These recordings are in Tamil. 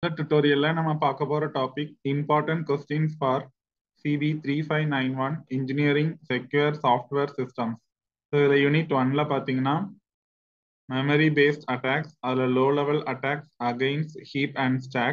இந்த tutorialல நம்ம பார்க்க போற topic important questions for CB 3591 engineering secure software systems. So இதுல யூனிட் 1ல பாத்தீங்கன்னா memory based attacks அதுல low level attacks against heap and stack.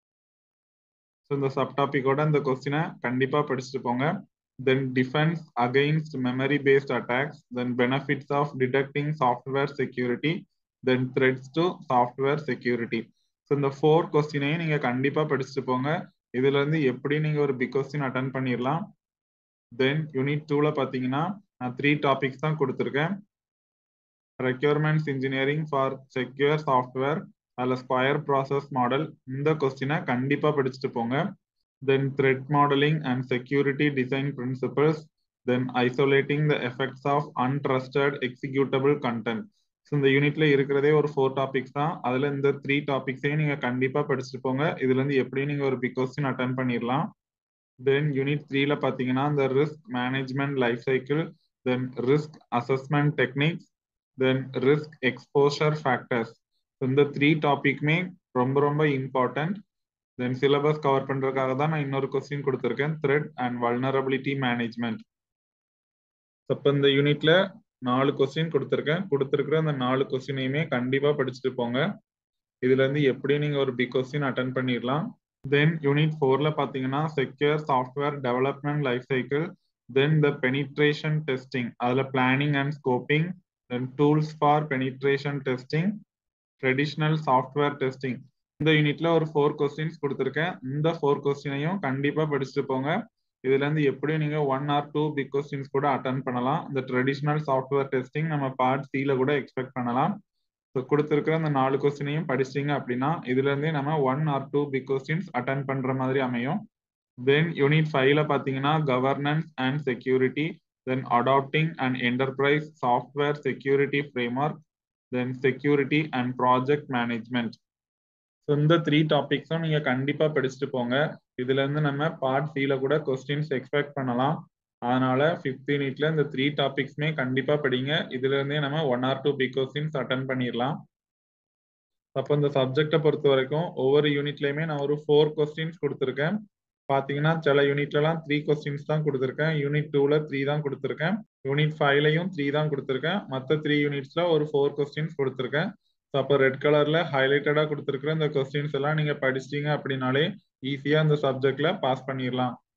So இந்த சப்டாபிக்கோட இந்த கொஸ்டினை கண்டிப்பா படிச்சுட்டு போங்க. Then defense against memory based attacks, then benefits of detecting software security, then threats to software security. So இந்த 4 கொஸ்டினையும் நீங்க கண்டிப்பா படிச்சுட்டு போங்க. இதுல இருந்து எப்படி நீங்க ஒரு பிக் கொஸ்டின் அட்டன் பண்ணிடலாம். தென் யூனிட் 2ல பாத்தீங்கன்னா நான் 3 டாபிக்ஸ் தான் கொடுத்துருக்கேன். Requirements engineering for secure software அதில் ஸ்கொயர் ப்ராசஸ் மாடல், இந்த கொஸ்டினை கண்டிப்பா படிச்சுட்டு போங்க. Then threat modeling and security design principles, then isolating the effects of untrusted executable content. So இந்த யூனிட்ல இருக்கிறதே ஒரு 4 டாபிக்ஸ் தான். அதுல இந்த 3 டாபிக்ஸையும் நீங்க கண்டிப்பா படிச்சுட்டு போங்க. இதுல இருந்து எப்படி நீங்க ஒரு பிக் கொஸ்டின் அட்டன் பண்ணிடலாம். தென் யூனிட் 3ல பாத்தீங்கன்னா இந்த risk management life cycle, then risk assessment techniques, then risk exposure factors. இந்த 3 டாபிக்மே ரொம்ப ரொம்ப இம்பார்ட்டன்ட். தென் சிலபஸ் கவர் பண்றதுக்காக தான் நான் இன்னொரு கொஸ்டின் கொடுத்துருக்கேன், த்ரெட் அண்ட் வல்னரபிலிட்டி மேனேஜ்மெண்ட். அப்போ இந்த யூனிட்ல 4 கொஸ்டின் கொடுத்துருக்கிற அந்த 4 கொஸ்டினையுமே கண்டிப்பா படிச்சுட்டு போங்க. இதுல இருந்து எப்படி நீங்க ஒரு பிக் கொஸ்டின் அட்டன் பண்ணிடலாம். தென் யூனிட் 4ல பாத்தீங்கன்னா secure software development life cycle, then the penetration testing, அதுல planning and scoping, then tools for penetration testing, traditional software testing. இந்த யூனிட்ல ஒரு 4 கொஸ்டின்ஸ் கொடுத்துருக்கேன். இந்த 4 கொஸ்டினையும் கண்டிப்பா படிச்சுட்டு போங்க. இதுல இருந்து எப்படி நீங்க 1 or 2 பிக் கொஸ்டின்ஸ் கூட அட்டன் பண்ணலாம். இந்த ட்ரெடிஷ்னல் சாஃப்ட்வேர் டெஸ்டிங் நம்ம பார்ட் சில கூட எக்ஸ்பெக்ட் பண்ணலாம். ஸோ கொடுத்துருக்கிற அந்த 4 கொஸ்டினையும் படிச்சிங்க அப்படின்னா இதுல இருந்தே நம்ம 1 or 2 பிக் கொஸ்டின்ஸ் அட்டன் பண்ற மாதிரி அமையும். தென் யூனிட் 5ல பாத்தீங்கன்னா governance and security, then adopting and enterprise software security framework, then security and project management. இந்த 3 டாபிக்ஸும் நீங்க கண்டிப்பா படிச்சுட்டு போங்க. இதுல இருந்து நம்ம பார்ட் சில கூட கொஸ்டின்ஸ் எக்ஸ்பெக்ட் பண்ணலாம். அதனால 5th யூனிட்ல இந்த 3 டாபிக்ஸ்மே கண்டிப்பா படிங்க. இதுல இருந்தே நம்ம 1 or 2 பிக் கொஸ்டின்ஸ் அட்டன் பண்ணிடலாம். அப்போ இந்த சப்ஜெக்டை பொறுத்த வரைக்கும் ஒவ்வொரு யூனிட்லயுமே நான் ஒரு 4 கொஸ்டின்ஸ் கொடுத்துருக்கேன். பாத்தீங்கன்னா சில யூனிட்லாம் 3 கொஸ்டின்ஸ் தான் கொடுத்துருக்கேன். யூனிட் 2ல 3 தான் கொடுத்துருக்கேன். யூனிட் 5லயும் 3 தான் கொடுத்துருக்கேன். மற்ற 3 யூனிட்ஸ்ல ஒரு 4 கொஸ்டின்ஸ் கொடுத்துருக்கேன். அப்போ ரெட் கலர்ல ஹைலைட்டடா கொடுத்துருக்கிற இந்த கொஸ்டின்ஸ் எல்லாம் நீங்க படிச்சிட்டீங்க அப்படின்னாலே ஈஸியா இந்த சப்ஜெக்ட்ல பாஸ் பண்ணிடலாம்.